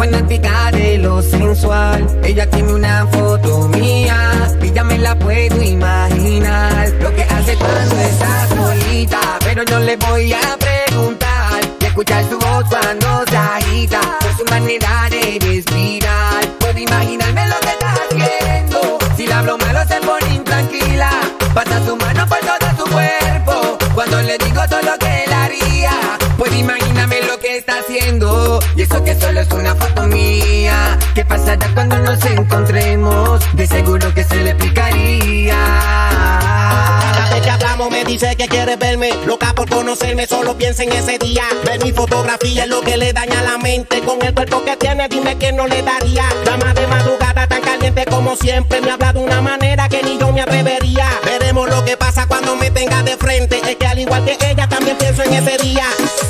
fanática de lo sensual. Ella tiene una foto mía y ya me la puedo imaginar. Lo que hace cuando está solita, pero no le voy a preguntar. Y escuchar su voz cuando se agita, por su manera de respirar. Puedo imaginarme lo que está haciendo. Si le hablo malo se pone intranquila, pasa su mano por todo su cuerpo cuando le digo todo lo que él haría. Puedo imaginarme lo que está haciendo. Y eso que solo es una foto mía. ¿Qué pasará cuando nos encontremos? De seguro que se le explicaría. Cada vez que hablamos me dice que quiere verme, loca por conocerme, solo piensa en ese día. Ver mi fotografía es lo que le daña la mente. Con el cuerpo que tiene, dime que no le daría. Dama de madrugada tan caliente como siempre, me habla de una manera que ni yo me atrevería. Veremos lo que pasa cuando me tenga de frente. Es que al igual que ella también pienso en ese día.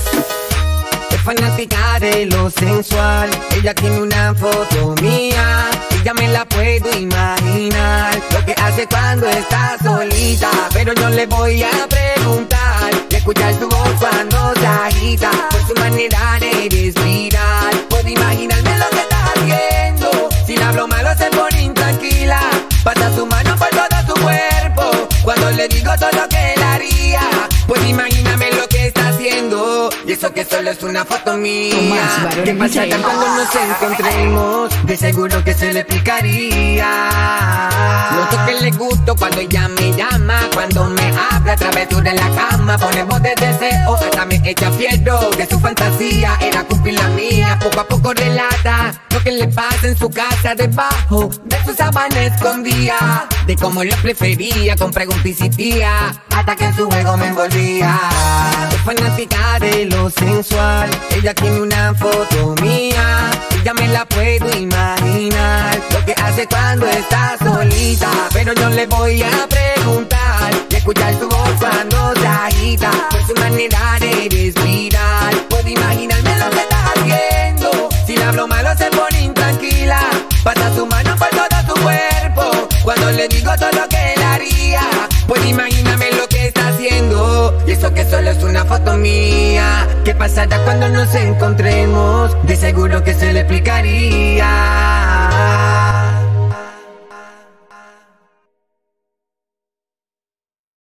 Es fanática de lo sensual. Ella tiene una foto mía y ya me la puedo imaginar. Lo que hace cuando está solita, pero no le voy a preguntar. Y escuchar su voz cuando se agita, por su manera de respirar. Puedo imaginarme lo que está haciendo. Si le hablo malo se pone intranquila, pasa su mano por todo su cuerpo cuando le digo todo lo que él haría. Puedo imaginarme lo que está haciendo. Y eso que solo es una foto mía. ¿Qué pasará cuando nos encontremos? De seguro que se le explicaría. Noto que le gusto cuando ella me llama, cuando me habla travesura en la cama. Pone voz de deseo, hasta me echa fierro. De su fantasía era cumplir la mía. Poco a poco relata lo que le pasa en su casa, debajo de su sábana escondía. De cómo lo prefería, con preguntas y tía, hasta que en su juego me envolvía. Es fanática de lo sensual. Ella tiene una foto mía y ya me la puedo imaginar. Lo que hace cuando está solita, pero no le voy a preguntar. Y escuchar su voz cuando se agita, por su manera de respirar. Puedo imaginarme lo que está haciendo. Si le hablo malo se pone intranquila, pasa su mano por todo su cuerpo cuando le digo todo lo que él haría. Puedo imaginarme lo que está haciendo. Y eso que solo es una foto mía. ¿Qué pasará cuando nos encontremos? De seguro que se le explicaría.